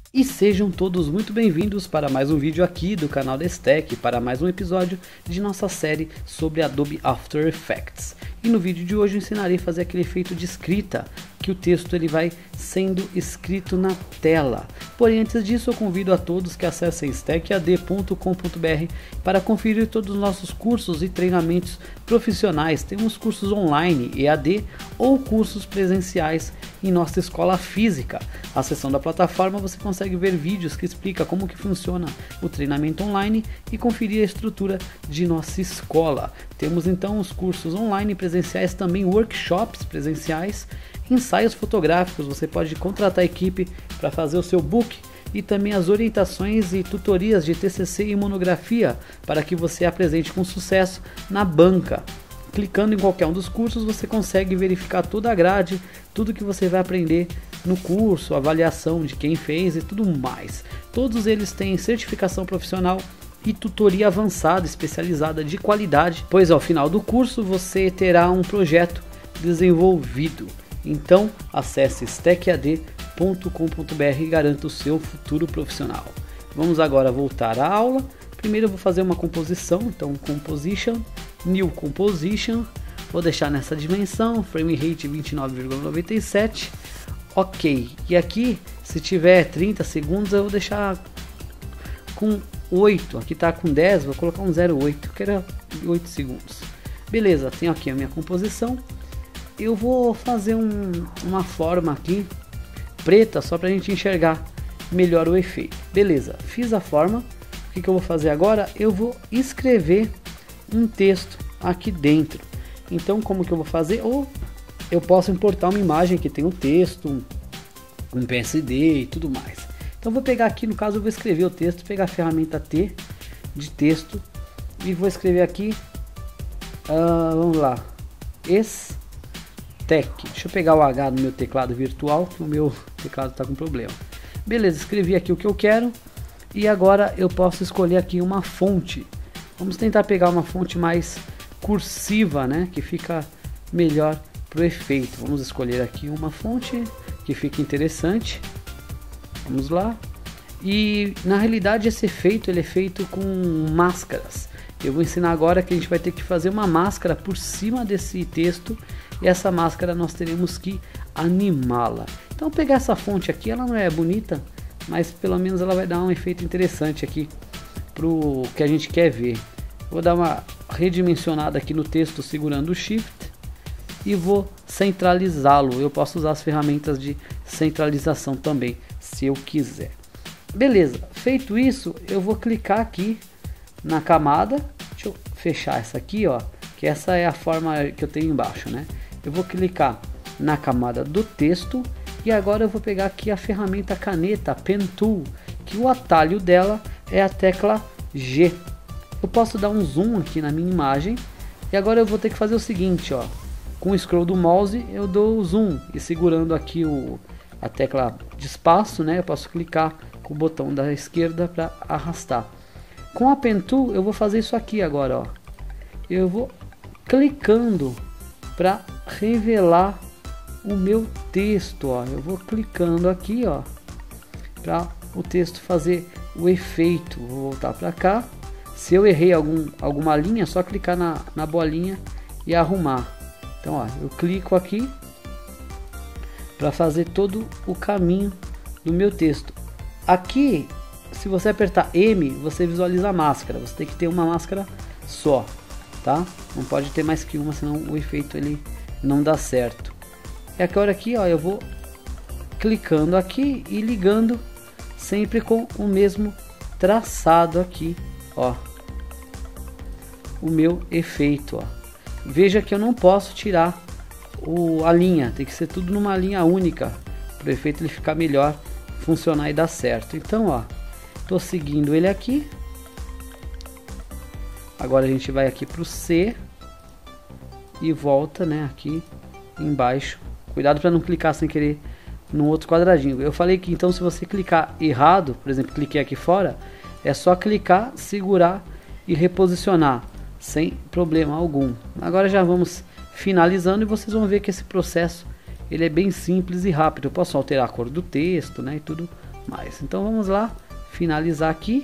E sejam todos muito bem-vindos para mais um vídeo aqui do canal Destech, para mais um episódio de nossa série sobre Adobe After Effects. E no vídeo de hoje eu ensinarei a fazer aquele efeito de escrita, que o texto ele vai sendo escrito na tela. Porém, antes disso eu convido a todos que acessem stackad.com.br para conferir todos os nossos cursos e treinamentos profissionais. Temos cursos online, EAD, ou cursos presenciais em nossa escola física. Acessando a plataforma você consegue ver vídeos que explicam como que funciona o treinamento online e conferir a estrutura de nossa escola. Temos então os cursos online presenciais, também workshops presenciais, ensaios fotográficos. Você pode contratar a equipe para fazer o seu book e também as orientações e tutorias de TCC e monografia para que você apresente com sucesso na banca. Clicando em qualquer um dos cursos você consegue verificar toda a grade, tudo que você vai aprender no curso, avaliação de quem fez e tudo mais. Todos eles têm certificação profissional e tutoria avançada especializada de qualidade, pois ao final do curso você terá um projeto desenvolvido. Então acesse stackad.com.br e garanta o seu futuro profissional. Vamos agora voltar à aula. Primeiro eu vou fazer uma composição, então Composition, New Composition, vou deixar nessa dimensão, frame rate 29,97, ok. E aqui, se tiver 30 segundos, eu vou deixar com 8, aqui tá com 10, vou colocar um 0,8, que era 8 segundos. Beleza, tenho aqui a minha composição. Eu vou fazer uma forma aqui preta só para a gente enxergar melhor o efeito. Beleza, fiz a forma. O que eu vou fazer agora? Eu vou escrever um texto aqui dentro. Então como que eu vou fazer? Ou eu posso importar uma imagem que tem um texto, um PSD e tudo mais. Então vou pegar aqui, no caso eu vou escrever o texto, pegar a ferramenta T de texto e vou escrever aqui, vamos lá, Stack. Deixa eu pegar o H no meu teclado virtual, que o meu teclado está com problema. Beleza, escrevi aqui o que eu quero e agora eu posso escolher aqui uma fonte. Vamos tentar pegar uma fonte mais cursiva, né, que fica melhor para o efeito. Vamos escolher aqui uma fonte que fique interessante. Vamos lá. E na realidade esse efeito ele é feito com máscaras. Eu vou ensinar agora que a gente vai ter que fazer uma máscara por cima desse texto e essa máscara nós teremos que animá-la. Então pegar essa fonte aqui, ela não é bonita, mas pelo menos ela vai dar um efeito interessante aqui pro que a gente quer ver. Vou dar uma redimensionada aqui no texto segurando o Shift e vou centralizá-lo. Eu posso usar as ferramentas de centralização também, se eu quiser. Beleza, feito isso, eu vou clicar aqui na camada. Deixa eu fechar essa aqui, ó, que essa é a forma que eu tenho embaixo, né? Eu vou clicar na camada do texto e agora eu vou pegar aqui a ferramenta caneta Pen Tool, que o atalho dela é a tecla G. Eu posso dar um zoom aqui na minha imagem e agora eu vou ter que fazer o seguinte, ó, com o scroll do mouse eu dou o zoom e segurando aqui a tecla de espaço, né, eu posso clicar com o botão da esquerda para arrastar. Com a Pen Tool eu vou fazer isso aqui agora, ó. Eu vou clicando para revelar o meu texto, ó. Eu vou clicando aqui, ó, para o texto fazer o efeito. Vou voltar para cá. Se eu errei alguma linha, é só clicar na bolinha e arrumar. Então, ó, eu clico aqui para fazer todo o caminho do meu texto. Aqui, se você apertar M, você visualiza a máscara. Você tem que ter uma máscara só, tá? Não pode ter mais que uma, senão o efeito ele não dá certo. E agora aqui, ó, eu vou clicando aqui e ligando sempre com o mesmo traçado aqui, ó, o meu efeito, ó. Veja que eu não posso tirar a linha, tem que ser tudo numa linha única para o efeito ele ficar melhor, funcionar e dar certo. Então, ó, tô seguindo ele aqui. Agora a gente vai aqui para o C e volta, né, aqui embaixo. Cuidado para não clicar sem querer no outro quadradinho. Eu falei que então se você clicar errado, por exemplo, cliquei aqui fora, é só clicar, segurar e reposicionar sem problema algum. Agora já vamos finalizando e vocês vão ver que esse processo ele é bem simples e rápido. Eu posso alterar a cor do texto, né, e tudo mais. Então vamos lá, finalizar aqui.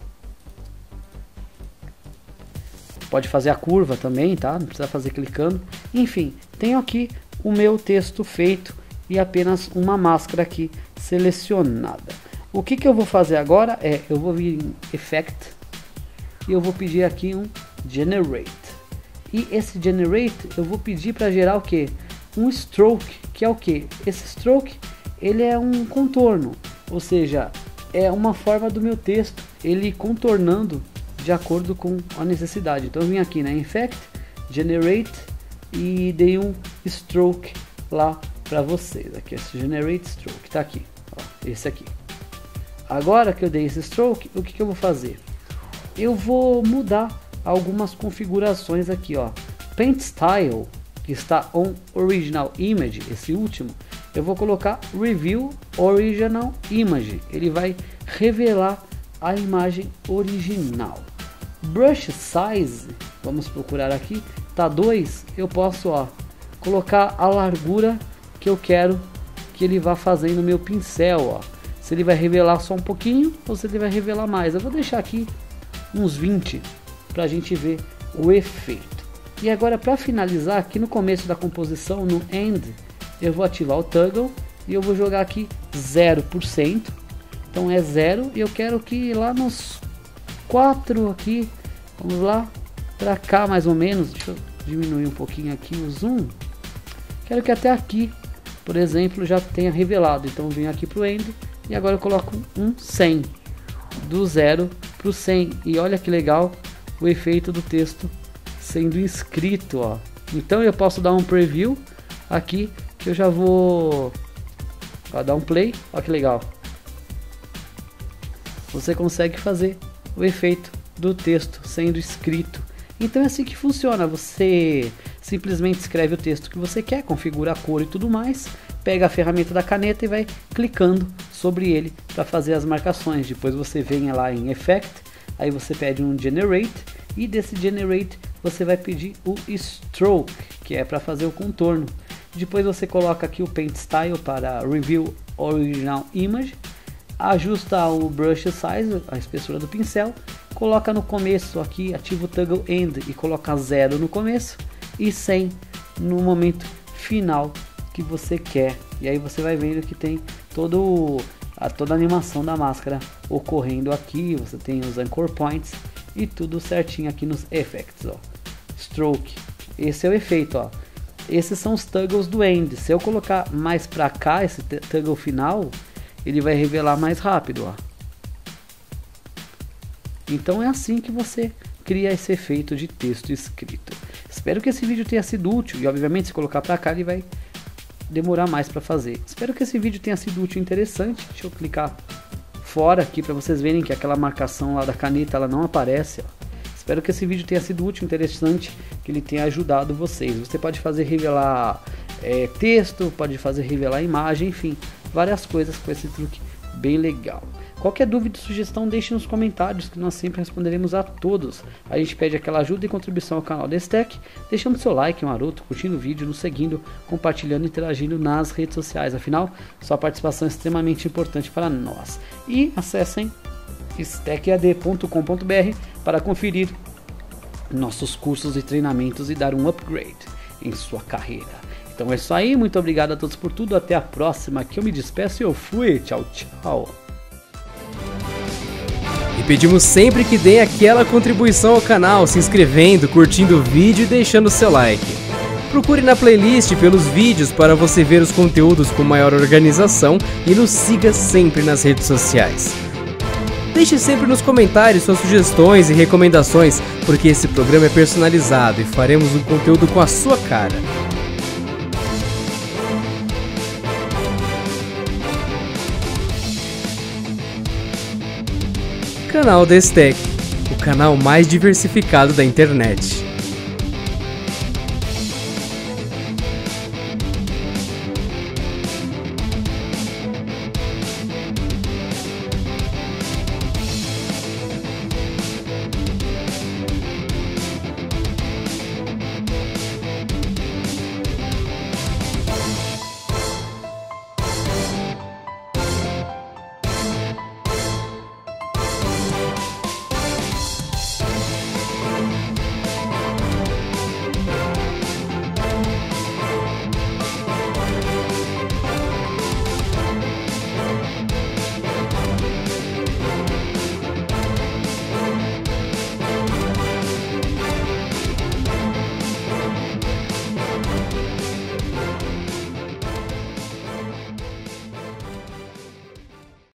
Pode fazer a curva também, tá? Não precisa fazer clicando. Enfim, tenho aqui o meu texto feito e apenas uma máscara aqui selecionada. O que eu vou fazer agora é, eu vou vir em Effect e eu vou pedir aqui um Generate. E esse Generate eu vou pedir para gerar o que? Um Stroke, que é o que? Esse Stroke, ele é um contorno, ou seja, é uma forma do meu texto, ele contornando de acordo com a necessidade. Então eu vim aqui na Effect, Generate e dei um Stroke lá para vocês. Aqui esse Generate Stroke, tá aqui, ó, esse aqui. Agora que eu dei esse Stroke, o que eu vou fazer? Eu vou mudar algumas configurações aqui, ó. Paint Style, que está on Original Image, esse último, eu vou colocar Review Original Image. Ele vai revelar a imagem original. Brush Size, vamos procurar aqui, tá 2, eu posso, ó, colocar a largura que eu quero que ele vá fazendo no meu pincel, ó. Se ele vai revelar só um pouquinho ou se ele vai revelar mais. Eu vou deixar aqui uns 20 para a gente ver o efeito. E agora, para finalizar, aqui no começo da composição, no End, eu vou ativar o Toggle e eu vou jogar aqui 0%. Então é 0 e eu quero que lá nos 4 aqui, vamos lá, para cá mais ou menos, deixa eu diminuir um pouquinho aqui o zoom. Quero que até aqui, por exemplo, já tenha revelado. Então eu venho aqui para o End e agora eu coloco um 100, do 0 para o 100. E olha que legal o efeito do texto sendo escrito, ó. Então eu posso dar um preview aqui, que eu já vou dar um play, ó que legal. Você consegue fazer o efeito do texto sendo escrito. Então é assim que funciona, você simplesmente escreve o texto que você quer, configura a cor e tudo mais, pega a ferramenta da caneta e vai clicando sobre ele para fazer as marcações. Depois você vem lá em Effect, aí você pede um Generate e desse Generate você vai pedir o Stroke, que é para fazer o contorno. Depois você coloca aqui o Paint Style para Review Original Image, ajusta o Brush Size, a espessura do pincel, coloca no começo aqui, ativa o Toggle End e coloca 0 no começo e 100 no momento final que você quer. E aí você vai vendo que tem toda a animação da máscara ocorrendo aqui, você tem os Anchor Points e tudo certinho aqui nos Effects, ó. Stroke, esse é o efeito, ó. Esses são os toggles do End. Se eu colocar mais pra cá esse toggle final, ele vai revelar mais rápido, ó. Então é assim que você cria esse efeito de texto escrito. Espero que esse vídeo tenha sido útil e obviamente se colocar pra cá ele vai demorar mais para fazer. Espero que esse vídeo tenha sido útil e interessante. Deixa eu clicar fora aqui para vocês verem que aquela marcação lá da caneta ela não aparece, ó. Espero que esse vídeo tenha sido útil e interessante, que ele tenha ajudado vocês. Você pode fazer revelar texto, pode fazer revelar imagem, enfim, várias coisas com esse truque bem legal. Qualquer dúvida ou sugestão, deixe nos comentários que nós sempre responderemos a todos. A gente pede aquela ajuda e contribuição ao canal Destack, deixando seu like maroto, curtindo o vídeo, nos seguindo, compartilhando e interagindo nas redes sociais. Afinal, sua participação é extremamente importante para nós. E acessem stackad.com.br para conferir nossos cursos e treinamentos e dar um upgrade em sua carreira. Então é isso aí, muito obrigado a todos por tudo, até a próxima, que eu me despeço e eu fui, tchau, tchau. E pedimos sempre que deem aquela contribuição ao canal, se inscrevendo, curtindo o vídeo e deixando seu like. Procure na playlist pelos vídeos para você ver os conteúdos com maior organização e nos siga sempre nas redes sociais. Deixe sempre nos comentários suas sugestões e recomendações, porque esse programa é personalizado e faremos um conteúdo com a sua cara. Canal Destack, o canal mais diversificado da internet.